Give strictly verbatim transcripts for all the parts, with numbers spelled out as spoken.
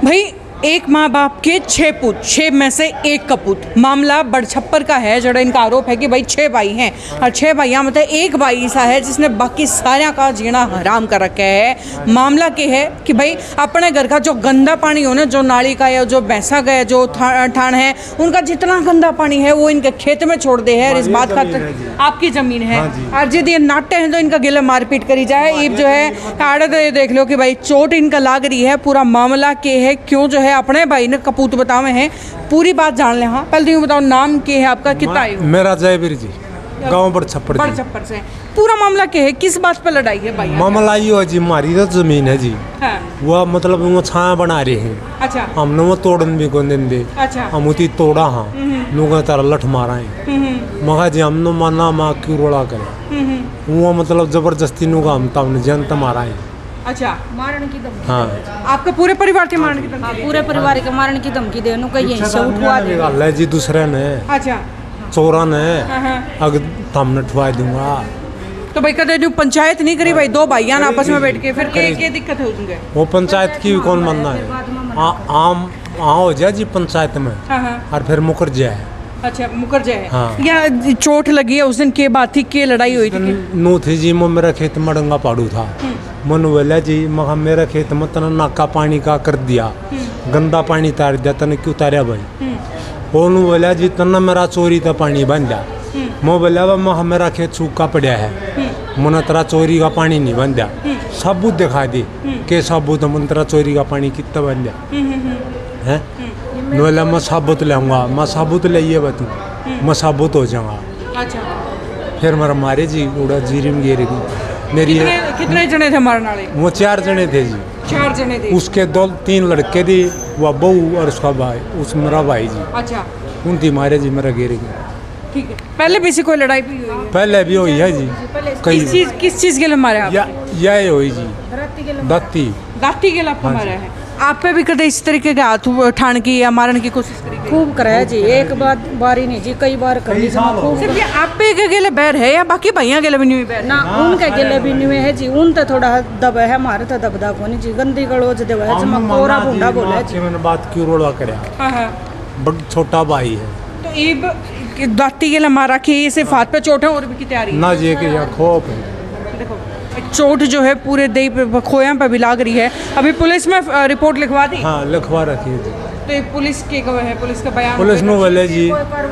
भाई एक माँ बाप के छः पुत, छः में से एक कपूत। मामला बड़छप्पर का है, जड़ा इनका आरोप है कि भाई छः भाई हैं और छः भाइयाँ मतलब एक भाई ऐसा है जिसने बाकी सारा का जीना हराम कर रखा है। मामला के है कि भाई अपने घर का जो गंदा पानी हो ना, जो नाली का या जो भैंसा का है, जो ठाण है, उनका जितना गंदा पानी है वो इनके खेत में छोड़ दे है। इस बात का आपकी ज़मीन है और यदि ये नाटे हैं तो इनका गिले मारपीट करी जाए। ईब जो है आड़े तो ये देख लो कि भाई चोट इनका लाग रही है। पूरा मामला के है क्यों जो है अपने भाई ने कपूत बतावे हैं, पूरी बात जान ले। हाँ पहले तुम बताओ नाम क्या है आपका, कितना आयु? मेरा जयवीर जी, गांव बड़छप्पर बड़छप्पर से। पूरा मामला क्या है, किस बात पर लड़ाई है भाई? मामला ये है जी, हमारी तो जमीन है जी। हाँ। वो मतलब वो छाया बना रहे हैं। अच्छा। हमने वो तोड़न भी कौन दिन दे। अच्छा। हम उती तोड़ा हाँ लोग तारा लठ मारा है मगा जी हमने माना माँ क्यों रोड़ा करे वो मतलब जबरदस्ती नुगा हम तब जनता मारा है। अच्छा, मारने की धमकी? हाँ। आपके पूरे परिवार के मारने की धमकी? हाँ, पूरे परिवार के मारने की धमकी देनु का यहीं से उठवा दे ले जी दूसरे ने। अच्छा। चोरा ने अगर हमने उठवा दूंगा तो भाई कदे जो पंचायत नहीं करी भाई, दो भाइयां आपस में बैठ के फिर क्या क्या दिक्कत है उसमें? वो पंचायत की कौन मानना है? आम हाँ हो जाए जी पंचायत में और फिर मुकर जाए। अच्छा मुकर जाए। हाँ। या चोट लगी है उस दिन के बात थी, के लड़ाई हुई थी? नो थी जी, वो मेरा खेत मडंगा पाड़ू था। मन बोला जी महा मेरा खेत में तना नाका पानी का कर दिया, गंदा पानी तार दिया, तने क्यों तारा भाई? वो बोला जी तना मेरा चोरी का पानी बन जा। मैं बोला वह मेरा खेत सूखा पड़ा है, मन तेरा चोरी का पानी नहीं बन दिया। सबूत दिखा दी के सबूत मन तेरा चोरी का पानी कितना बन दिया है। बोला मैं साबुत लाऊंगा, मैं साबुत लाइए बतू, मैं साबुत हो जाऊंगा। अच्छा। फिर मेरा मारे जी उड़ा जीरी में गिर गई मेरी। कितने, कितने जने थे मारने वाले? वो चार जने थे जी। चार जने थे? उसके दो तीन लड़के थे, वह बहू और उसका भाई, उस मेरा भाई जी। अच्छा। उन थी मारे जी मेरा गिर गई। ठीक है। पहले भी कोई लड़ाई भी हुई है? पहले भी हुई है जी। किस चीज किस चीज के लिए मारे आप? यही हुई जी, दाती दाती के लिए आपको मारा है। आप पे भी कदे इस तरीके के हाथ उठाने की या मारने की कोशिश करी? खूब कराया जी, एक बार बारी नहीं जी, कई बार करी खूब। सिर्फ ये आप पे के गेले बैर है या बाकी भैया गेले भी नहीं बैर? ना उनके गेले भी नहीं है जी, उन तो थोड़ा दब है, हमारे तो दबदा को नहीं जी। गंदी गलोज देव है जी, कोरा भुंडा बोला जी। मैंने बात क्यों रोड़ा करया? हां हां, बड़ छोटा भाई है तो ईब दाती के लिए मारा कि सिर्फ हाथ पे चोट है और भी की तैयारी ना जी के या खोप है। देखो चोट जो है पूरे देह पे खोया पे भी लाग रही है। अभी पुलिस में रिपोर्ट लिखवा दी? हाँ लिखवा रखी है जी। तो ये पुलिस के कब है, पुलिस का बयान? पुलिस नो बोले जी,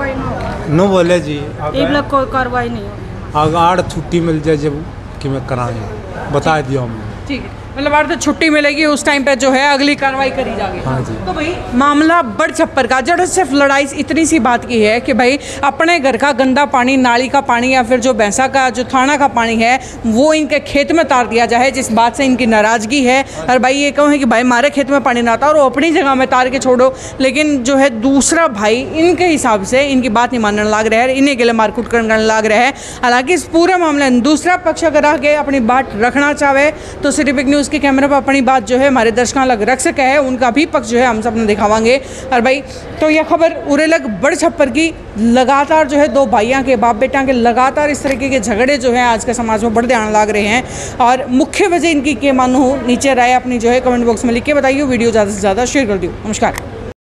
नो बोले जी कोई कार्रवाई नहीं हो। अगर आड़ छुट्टी मिल जाए जब कि मैं कराएंगे बता दिया हमने। ठीक है, मतलब आड़ तो छुट्टी मिलेगी उस टाइम पे जो है अगली कार्रवाई करी जाएगी। हाँ जी। तो भाई मामला बड़छप्पर का, जड़ सिर्फ लड़ाई इतनी सी बात की है कि भाई अपने घर का गंदा पानी, नाली का पानी या फिर जो भैंसा का जो थाना का पानी है वो इनके खेत में तार दिया जाए, जिस बात से इनकी नाराज़गी है। और भाई ये कहूँ कि भाई हमारे खेत में पानी ना आता और वो अपनी जगह में तार के छोड़ो, लेकिन जो है दूसरा भाई इनके हिसाब से इनकी बात नहीं मानने लाग रहा है, इन्हें के लिए मारकूट करने लग रहा है। हालांकि इस पूरे मामले में दूसरा पक्ष अगर आके अपनी बात रखना चाहे तो सिटी बिग न्यूज़ के कैमरे पर अपनी बात जो है हमारे दर्शकों लग रख सके है, उनका भी पक्ष जो है हम सब दिखावांगे। और भाई तो यह खबर उरे लग बड़छप्पर की, लगातार जो है दो भाइयों के बाप बेटा के लगातार इस तरीके के झगड़े जो है आज के समाज में बढ़ते आने लग रहे हैं। और मुख्य वजह इनकी के मानो नीचे राय अपनी जो है कमेंट बॉक्स में लिख के बताइए, वीडियो ज़्यादा से ज़्यादा शेयर कर दियो। नमस्कार।